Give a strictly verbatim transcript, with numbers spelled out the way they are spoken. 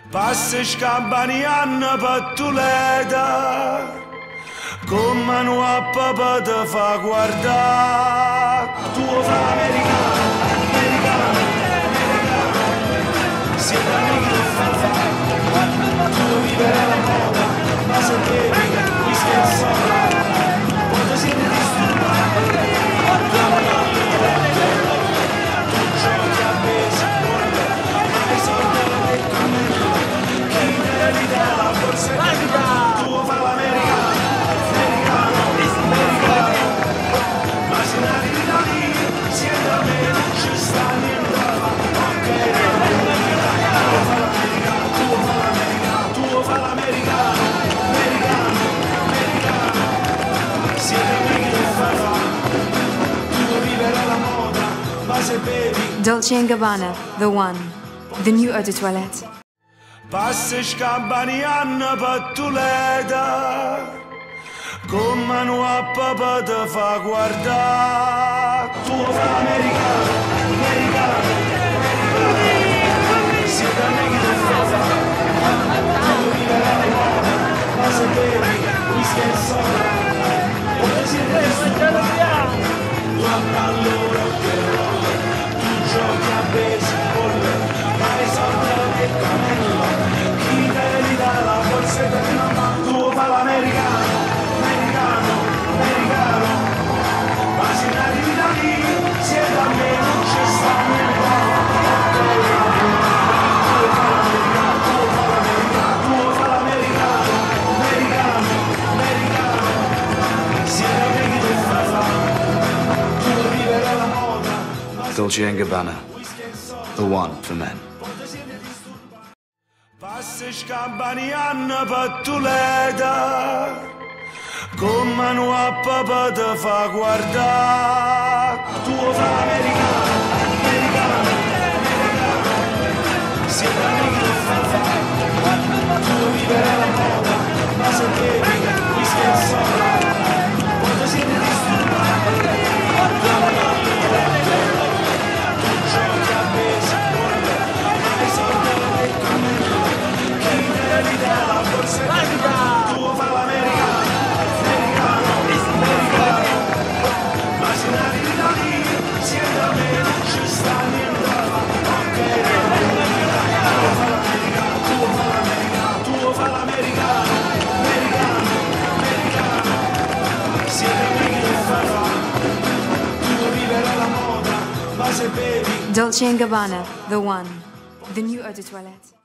Passa scampanianna pattuleta, come non a papà te fa guardare. Tu fa americano, americano, americano, siete amici del fa. Tu vivere la moda, ma se bevi, whisky e soda, quando siete disturbati, tu giochi a baseball, ma i soldi non è cammello. La borsa è tu fa l'americano, americano, americano, ma se ne arrivi da lì, siete a me, non ci sta niente, ok, tu fa l'americano, tu fa l'americano, tu fa l'americano, americano, americano, siete amici del fa, tu vivere la moda, ma se bevi. Dolce and Gabbana, the one, the new eau de toilette. Passa scampanianna pattuleta, come non a papà te fa guardare. Tu fa americano, americano, americano, siete amici del fa. Tu vivere la moda, ma se bevi, whisky e soda, quando siete disturbati, tu a pallone che roll, tu giochi a baseball, ma i soldi che cammello. La borsa è una mano, tu fa l'americano, americano, americano, ma se ne arrivi da lì, siete a me, non ci sta niente, tu fa l'americano, tu fa l'americano, tu fa l'americano, americano, americano, siete amici del fa, tu vivere la moda. Dolce and Gabbana, the one for men. Passa scampanianna pattuleta, come non a papà te fa guardare. Tu fa americano, americano, americano, siete amici del fa. Tu vivere la moda, ma se bevi, whisky e soda, quando siete disturbati, tu giochi a baseball, ma i soldi non è cammello. La borsa è tu fa l'americano, americano, americano, ma se ne arrivi da lì, siete a me, non ci sta niente, ok, tu fa l'americano, tu fa l'americano, tu fa l'americano, americano, americano, siete amici del fa, tu vivere la moda, ma se bevi. Dolce and Gabbana, the one, the new eau de toilette.